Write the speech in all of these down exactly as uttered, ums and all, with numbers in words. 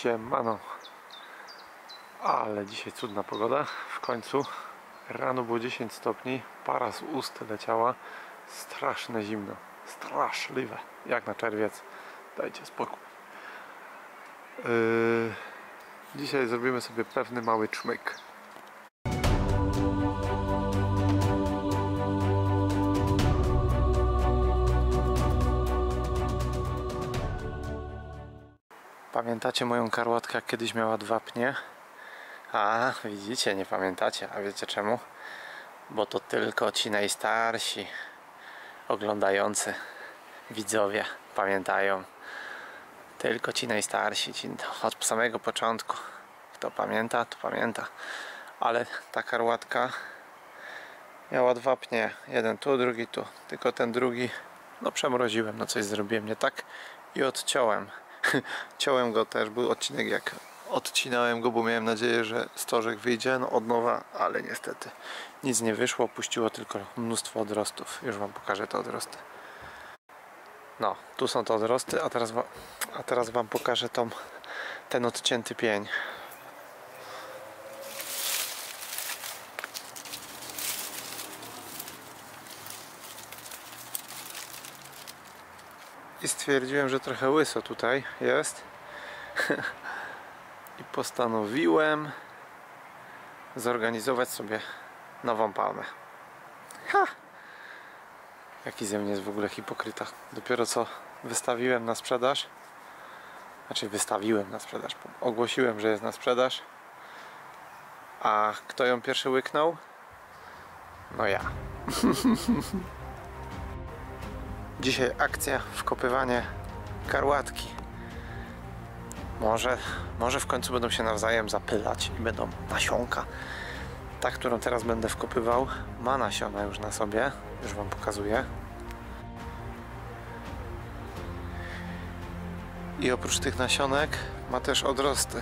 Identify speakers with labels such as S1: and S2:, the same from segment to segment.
S1: Siemano. Ale dzisiaj cudna pogoda. W końcu rano było dziesięć stopni, para z ust leciała. Straszne zimno, straszliwe, jak na czerwiec. Dajcie spokój. Yy... Dzisiaj zrobimy sobie pewny mały czmyk. Pamiętacie moją karłatkę, jak kiedyś miała dwa pnie? A, widzicie, nie pamiętacie. A wiecie czemu? Bo to tylko ci najstarsi oglądający widzowie pamiętają. Tylko ci najstarsi, ci od samego początku. Kto pamięta, to pamięta. Ale ta karłatka miała dwa pnie. Jeden tu, drugi tu. Tylko ten drugi, no przemroziłem, no coś zrobiłem nie tak i odciąłem. Ciąłem go też, był odcinek jak odcinałem go, bo miałem nadzieję, że stożek wyjdzie no od nowa, ale niestety nic nie wyszło, puściło tylko mnóstwo odrostów. Już wam pokażę te odrosty. No, tu są te odrosty, a teraz, a teraz wam pokażę tą, ten odcięty pień. I stwierdziłem, że trochę łyso tutaj jest i postanowiłem zorganizować sobie nową palmę. Ha! Jaki ze mnie jest w ogóle hipokryta. Dopiero co wystawiłem na sprzedaż, znaczy wystawiłem na sprzedaż, ogłosiłem, że jest na sprzedaż, a kto ją pierwszy łyknął? No ja. Dzisiaj akcja wkopywanie karłatki. Może, może w końcu będą się nawzajem zapylać i będą nasionka. Ta, którą teraz będę wkopywał, ma nasiona już na sobie. Już wam pokazuję. I oprócz tych nasionek ma też odrosty.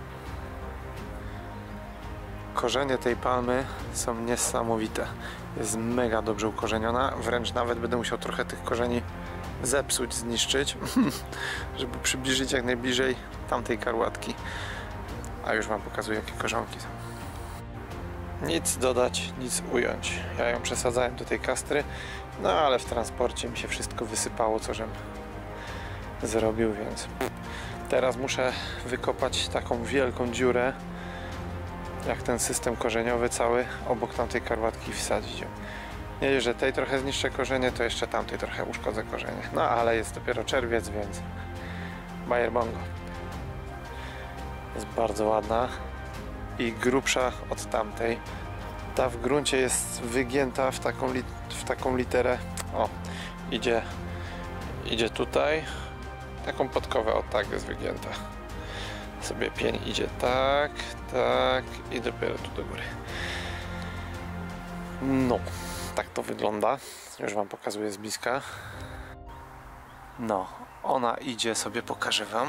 S1: Korzenie tej palmy są niesamowite. Jest mega dobrze ukorzeniona. Wręcz nawet będę musiał trochę tych korzeni zepsuć, zniszczyć, żeby przybliżyć jak najbliżej tamtej karłatki. A już wam pokazuję, jakie korzonki są. Nic dodać, nic ująć. Ja ją przesadzałem do tej kastry, no ale w transporcie mi się wszystko wysypało, co żem zrobił, więc teraz muszę wykopać taką wielką dziurę, jak ten system korzeniowy cały, obok tamtej karłatki wsadzić ją. Nie, że tej trochę zniszczę korzenie, to jeszcze tamtej trochę uszkodzę korzenie. No ale jest dopiero czerwiec, więc Bayer Bongo. Jest bardzo ładna i grubsza od tamtej. Ta w gruncie jest wygięta w taką, li w taką literę. O, idzie, idzie tutaj. Taką podkowę, o tak jest wygięta. Sobie pień idzie tak, tak i dopiero tu do góry. No, tak to wygląda. Już wam pokazuję z bliska. No, ona idzie sobie, pokażę wam.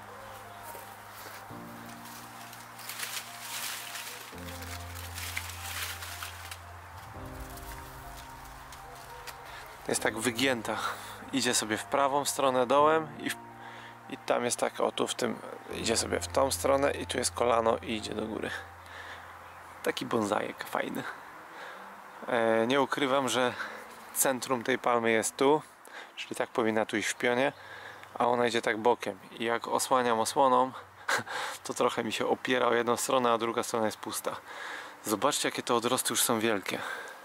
S1: Jest tak wygięta. Idzie sobie w prawą stronę dołem i, w, i tam jest tak, o tu w tym, idzie sobie w tą stronę i tu jest kolano i idzie do góry. Taki bonsajek fajny. E, nie ukrywam, że centrum tej palmy jest tu, czyli tak powinna tu iść w pionie, a ona idzie tak bokiem i jak osłaniam osłoną, to trochę mi się opiera o jedną stronę, a druga strona jest pusta. Zobaczcie, jakie te odrosty już są wielkie.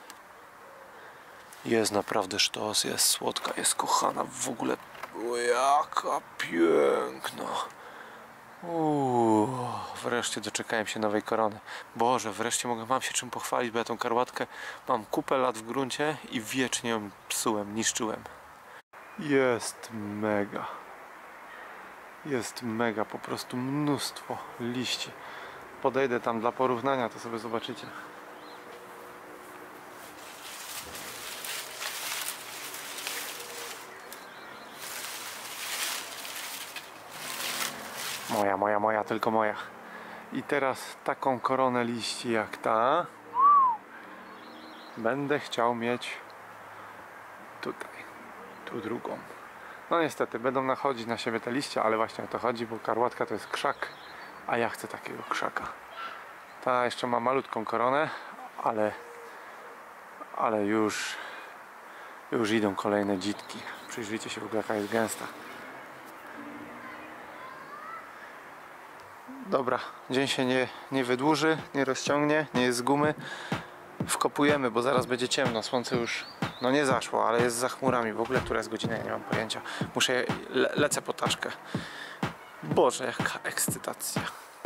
S1: Jest naprawdę sztos, jest słodka, jest kochana, w ogóle o, jaka piękna. Uuu, wreszcie doczekałem się nowej korony. Boże, wreszcie mogę, mam się czym pochwalić, bo ja tą karłatkę mam kupę lat w gruncie i wiecznie ją psułem, niszczyłem. Jest mega. Jest mega, po prostu mnóstwo liści. Podejdę tam dla porównania, to sobie zobaczycie. Moja, moja, moja, tylko moja. I teraz taką koronę liści jak ta będę chciał mieć tutaj, tu drugą. No niestety, będą nachodzić na siebie te liście, ale właśnie o to chodzi, bo karłatka to jest krzak, a ja chcę takiego krzaka. Ta jeszcze ma malutką koronę, ale, ale już, już idą kolejne dzitki. Przyjrzyjcie się w ogóle, jaka jest gęsta. Dobra, dzień się nie, nie wydłuży, nie rozciągnie, nie jest z gumy. Wkopujemy, bo zaraz będzie ciemno, słońce już no nie zaszło, ale jest za chmurami. W ogóle która jest godzina, ja nie mam pojęcia. Muszę, le, lecę po taszkę. Boże, jaka ekscytacja.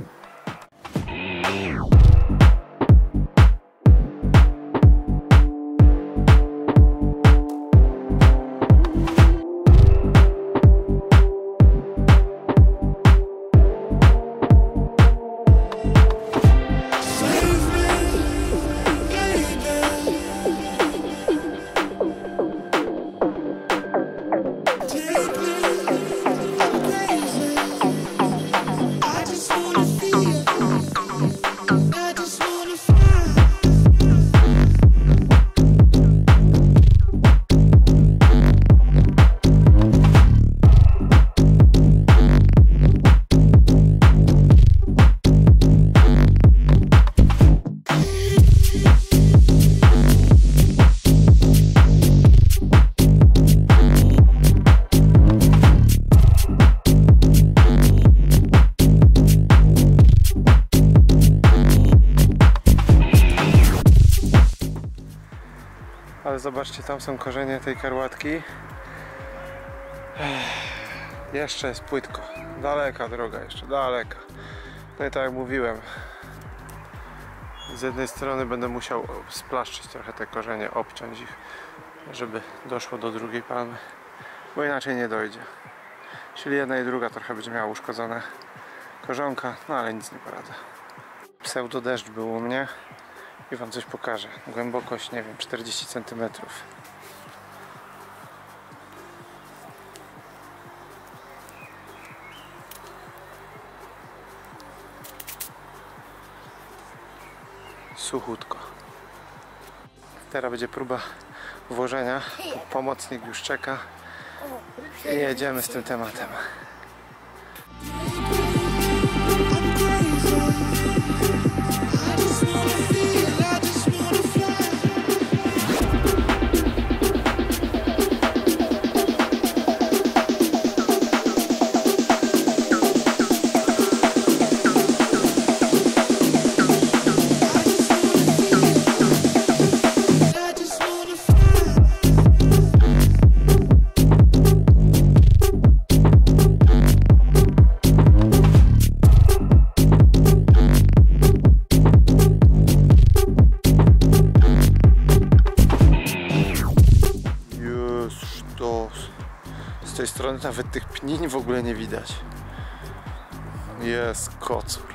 S1: Ale zobaczcie, tam są korzenie tej karłatki. Ech, jeszcze jest płytko. Daleka droga jeszcze, daleka. No i tak jak mówiłem, z jednej strony będę musiał splaszczyć trochę te korzenie, obciąć ich, żeby doszło do drugiej palmy, bo inaczej nie dojdzie. Czyli jedna i druga trochę będzie miała uszkodzone korzonka, no ale nic nie poradzę. Pseudo deszcz był u mnie i wam coś pokażę. Głębokość, nie wiem, czterdzieści centymetrów. Suchutko. Teraz będzie próba włożenia. Pomocnik już czeka i jedziemy z tym tematem. Z tej strony nawet tych pniń w ogóle nie widać. Jest kocur.